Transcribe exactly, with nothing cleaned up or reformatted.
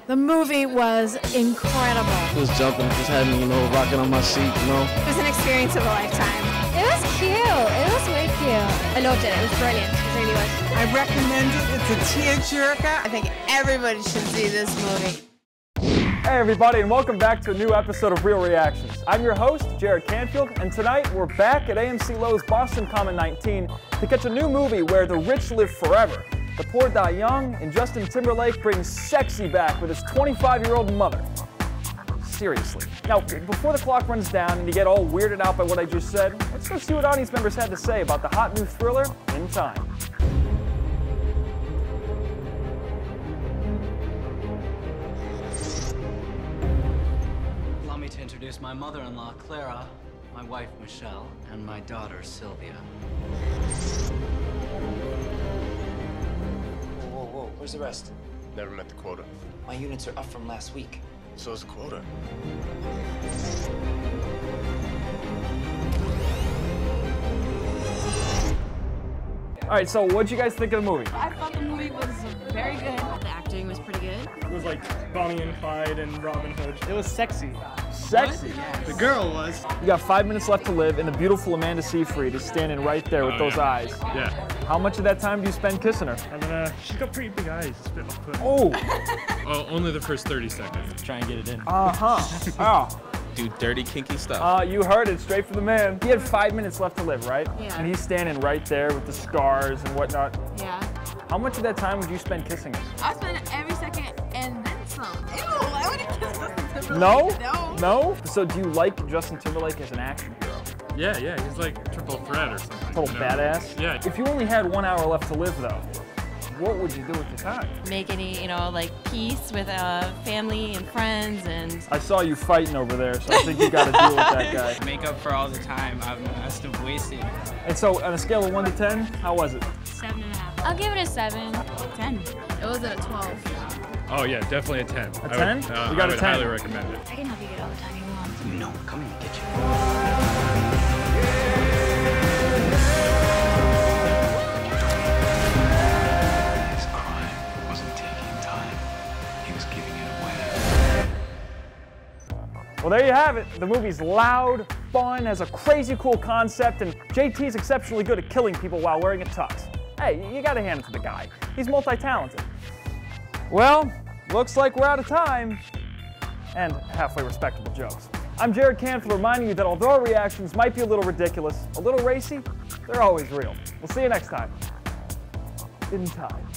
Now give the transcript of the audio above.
The movie was incredible. Just jumping, just had me, you know, rocking on my seat, you know. It was an experience of a lifetime. It was cute. It was way cute. I loved it. It was brilliant. It really was. I recommend it. It's a tearjerker. I think everybody should see this movie. Hey everybody, and welcome back to a new episode of Real Reactions. I'm your host, Jared Canfield, and tonight we're back at A M C Lowe's Boston Common nineteen to catch a new movie where the rich live forever. The poor die young, and Justin Timberlake brings sexy back with his twenty-five-year-old mother. Seriously. Now, before the clock runs down and you get all weirded out by what I just said, let's go see what audience members had to say about the hot new thriller in time. Allow me to introduce my mother-in-law, Clara, my wife, Michelle, and my daughter, Sylvia. Whoa, whoa, where's the rest? Never met the quota. My units are up from last week. So is the quota. All right, so what'd you guys think of the movie? I thought the movie was very good. The acting was pretty good. It was like Bonnie and Clyde and Robin Hood. It was sexy. Sexy? Yes. The girl was. You got five minutes left to live, and the beautiful Amanda Seyfried is standing right there with oh, those yeah. eyes. Yeah. How much of that time do you spend kissing her? And then, uh, she's got pretty big eyes. It's a bit off-putting. Oh! Oh, only the first thirty seconds. Try and get it in. Uh-huh. Oh. Do dirty, kinky stuff. Uh, you heard it straight from the man. He had five minutes left to live, right? Yeah. And he's standing right there with the scars and whatnot. Yeah. How much of that time would you spend kissing her? I spent every second and then some. Ew, I would have kissed Justin Timberlake. No? No. No? So do you like Justin Timberlake as an action hero? Yeah, yeah, he's like triple threat or something. Total you know? badass? Yeah. If you only had one hour left to live, though, what would you do with the time? Make any, you know, like peace with uh, family and friends and... I saw you fighting over there, so I think you got to deal with that guy. Make up for all the time I must have wasted. And so, on a scale of one to ten, how was it? Seven and a half. I'll give it a seven. Ten. It was at a twelve. Oh yeah, definitely a ten. A I ten? Would, uh, We got I a would ten. highly recommend it. I can help you get all the time you want. No, come in and get you. His crime wasn't taking time. He was giving it away. Well, there you have it. The movie's loud, fun, has a crazy cool concept, and J T's exceptionally good at killing people while wearing a tux. Hey, you gotta hand it to the guy. He's multi-talented. Well, looks like we're out of time. And halfway respectable jokes. I'm Jared Canfield reminding you that although our reactions might be a little ridiculous, a little racy, they're always real. We'll see you next time. In time.